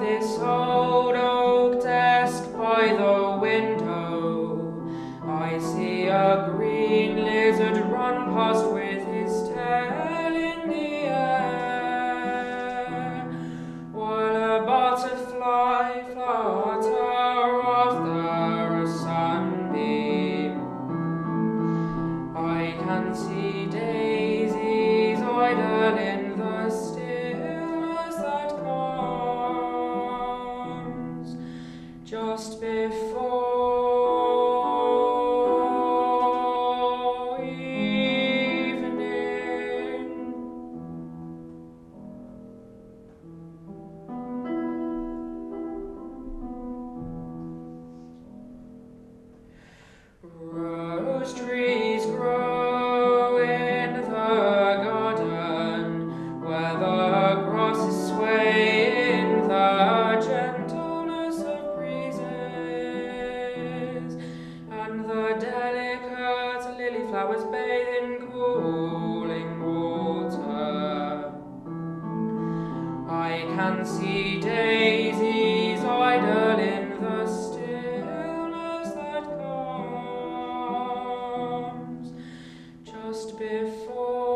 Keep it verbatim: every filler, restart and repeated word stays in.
this old oak desk by the window, I see a green lizard run past with his tail in the air, while a butterfly flutter after a sunbeam. I can see daisies idle in the stillness that comes just before evening. Rose trees grow in the garden, where the grasses sway in the gentleness of breezes, and the delicate lily flowers bathe in cooling water. I can see daisies idle in the stillness that comes just before